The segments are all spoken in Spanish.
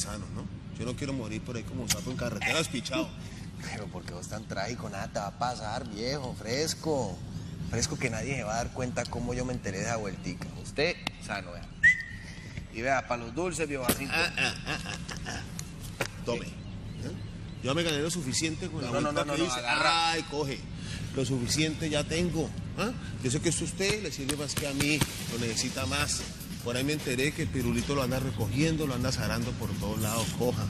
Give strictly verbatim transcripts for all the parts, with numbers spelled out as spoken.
sano, ¿no? Yo no quiero morir por ahí como sapo en carreteras pichado. Pero ¿por qué vos tan trágico? Nada te va a pasar, viejo, fresco. Fresco que nadie se va a dar cuenta cómo yo me enteré de esa vueltica. Usted, sano, vea. Y vea, para los dulces, viejo, así. Ah, ah, ah, ah, ah. Tome. ¿Eh? Yo me gané lo suficiente con no, la no, vuelta no, no, que no, hice. agarra. Ay, coge. Lo suficiente ya tengo. ¿Ah? Yo sé que esto a usted le sirve más que a mí. Lo necesita más. Por ahí me enteré que el pirulito lo anda recogiendo, lo anda zarando por todos lados. Coja.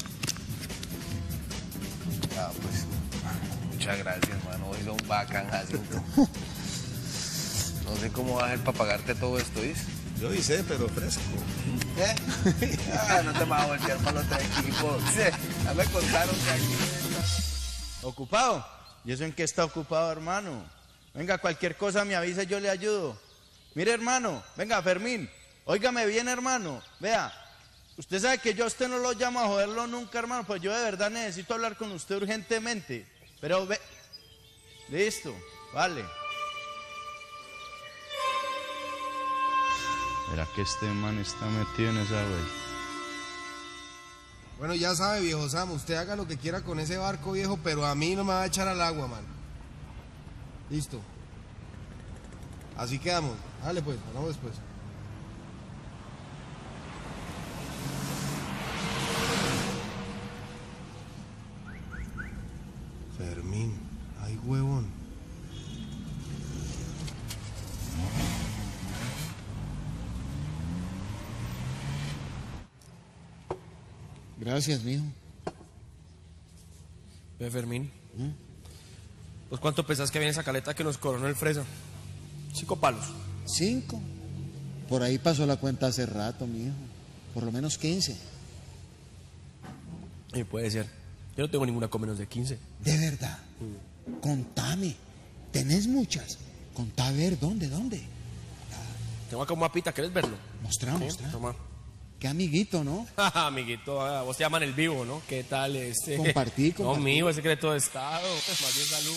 Ah, pues, muchas gracias, hermano. Hoy son bacán, Jacinto. No sé cómo va a hacer para pagarte todo esto, ¿viste? Yo hice, pero fresco. ¿Eh? Ah, no te vas a voltear para los otro equipo. Sí, ya me contaron que aquí... ¿Ocupado? ¿Y eso en qué está ocupado, hermano? Venga, cualquier cosa me avisa y yo le ayudo. Mire, hermano, venga, Fermín, óigame bien, hermano. Vea, usted sabe que yo a usted no lo llamo a joderlo nunca, hermano, pues yo de verdad necesito hablar con usted urgentemente. Pero ve... Listo, vale. ¿Será que este man está metido en esa güey? Bueno, ya sabe, viejo Sam, usted haga lo que quiera con ese barco, viejo, pero a mí no me va a echar al agua, man. Listo. Así quedamos. Dale, pues, hablamos después. Fermín, ay, huevón. Gracias, mijo. Ve, Fermín. ¿Mm? ¿Pues cuánto pensás que viene esa caleta que nos coronó el fresa? Cinco palos. ¿Cinco? Por ahí pasó la cuenta hace rato, mijo. Por lo menos quince. Y puede ser. Yo no tengo ninguna con menos de quince. ¿De verdad? Mm. Contame. ¿Tenés muchas? Contá a ver, ¿dónde, dónde? Tengo acá un mapita, ¿querés verlo? Mostrá, ¿Sí? mostrá. Toma. Qué amiguito, ¿no? Amiguito, ah, vos te llaman el vivo, ¿no? ¿Qué tal este? Compartí, compartí. No, mío, es secreto de Estado. Más bien salud.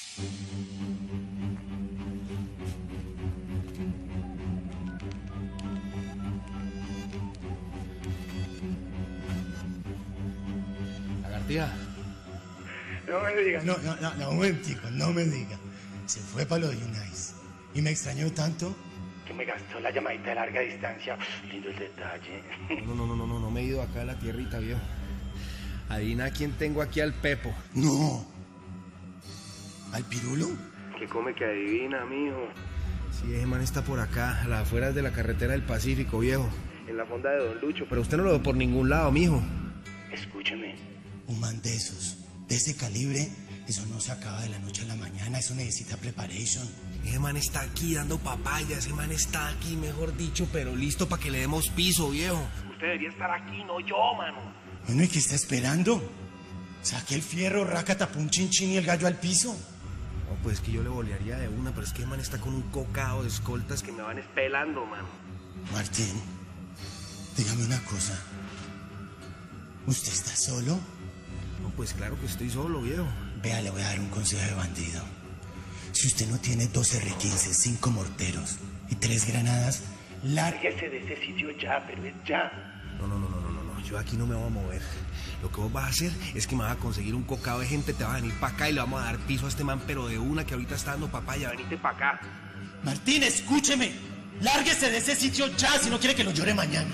Lagartija. No me digas. No, no, no, no, un momentico, no me diga. Se fue para lo de Unice. Y me extrañó tanto que me gastó la llamadita de larga distancia. Lindo el detalle. No, no, no, no, no, no me he ido acá de la tierrita, viejo. Adivina quién tengo aquí al Pepo. No. ¿Al Pirulo? ¿Qué come que adivina, mijo? Sí, ese man está por acá, a las afueras de la carretera del Pacífico, viejo. En la fonda de Don Lucho, pero usted no lo ve por ningún lado, mijo. Escúcheme. Un man de esos, de ese calibre, eso no se acaba de la noche a la mañana, eso necesita preparation. Ese man está aquí dando papaya, ese man está aquí, mejor dicho, pero listo para que le demos piso, viejo. Usted debería estar aquí, no yo, mano. Bueno, ¿y qué está esperando? Saque el fierro, rácata, pum, chin, chin y el gallo al piso. No, pues es que yo le bolearía de una, pero es que ese man está con un cocao de escoltas que me van espelando, mano. Martín, dígame una cosa. ¿Usted está solo? No, pues claro que estoy solo, viejo. Vea, le voy a dar un consejo de bandido. Si usted no tiene dos erre quince, cinco morteros y tres granadas, lárguese de ese sitio ya, pero es ya. No, no, no, no, no, no, yo aquí no me voy a mover. Lo que vos vas a hacer es que me vas a conseguir un cocado de gente, te vas a venir para acá y le vamos a dar piso a este man, pero de una que ahorita está dando papaya, venite para acá. Martín, escúcheme. Lárguese de ese sitio ya, si no quiere que lo llore mañana.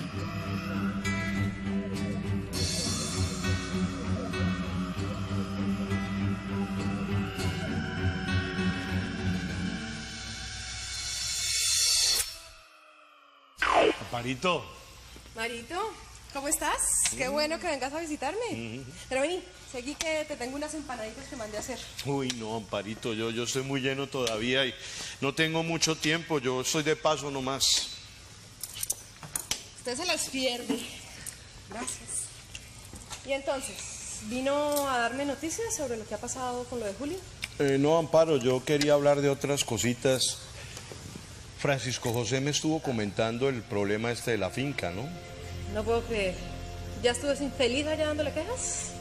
Marito. Marito, ¿cómo estás? Mm. Qué bueno que vengas a visitarme. Mm. Pero vení, seguí que te tengo unas empanaditas que mandé a hacer. Uy, no, Amparito, yo, yo estoy muy lleno todavía y no tengo mucho tiempo. Yo soy de paso nomás. Usted se las pierde. Gracias. Y entonces, ¿vino a darme noticias sobre lo que ha pasado con lo de Julio? Eh, no, Amparo, yo quería hablar de otras cositas. Francisco José me estuvo comentando el problema este de la finca, ¿no? No puedo creer. ¿Ya estuvo infeliz allá dándole quejas?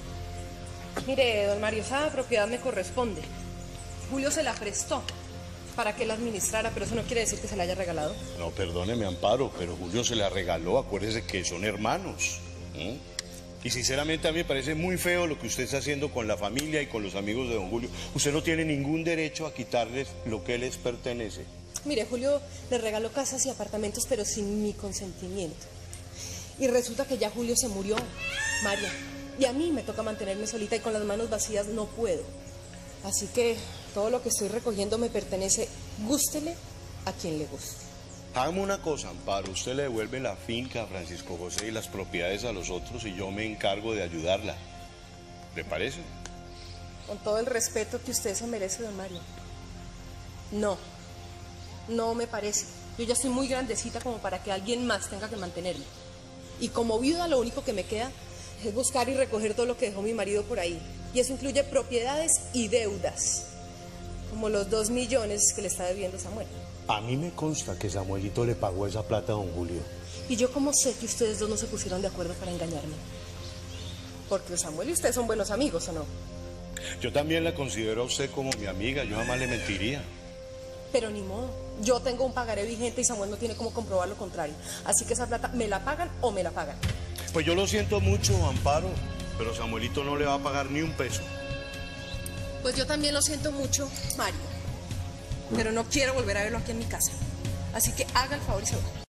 Mire, don Mario, esa propiedad me corresponde. Julio se la prestó. para que la administrara, pero eso no quiere decir que se la haya regalado. No, perdóneme, Amparo, pero Julio se la regaló, acuérdese que son hermanos. ¿Mm? Y sinceramente a mí me parece muy feo lo que usted está haciendo con la familia y con los amigos de don Julio. Usted no tiene ningún derecho a quitarles lo que les pertenece. Mire, Julio le regaló casas y apartamentos, pero sin mi consentimiento. Y resulta que ya Julio se murió, María. Y a mí me toca mantenerme solita y con las manos vacías no puedo. Así que todo lo que estoy recogiendo me pertenece, gústele a quien le guste. Hagamos una cosa, Amparo, usted le devuelve la finca a Francisco José y las propiedades a los otros y yo me encargo de ayudarla. ¿Le parece? Con todo el respeto que usted se merece, don Mario. No, no me parece. Yo ya estoy muy grandecita como para que alguien más tenga que mantenerme. Y como viuda lo único que me queda es buscar y recoger todo lo que dejó mi marido por ahí. Y eso incluye propiedades y deudas, como los dos millones que le está debiendo Samuel. A mí me consta que Samuelito le pagó esa plata a don Julio. ¿Y yo cómo sé que ustedes dos no se pusieron de acuerdo para engañarme? Porque Samuel y usted son buenos amigos, ¿o no? Yo también la considero a usted como mi amiga, yo jamás le mentiría. Pero ni modo, yo tengo un pagaré vigente y Samuel no tiene cómo comprobar lo contrario. Así que esa plata, ¿me la pagan o me la pagan? Pues yo lo siento mucho, Amparo, pero Samuelito no le va a pagar ni un peso. Pues yo también lo siento mucho, Mario. Pero no quiero volver a verlo aquí en mi casa. Así que haga el favor y se va.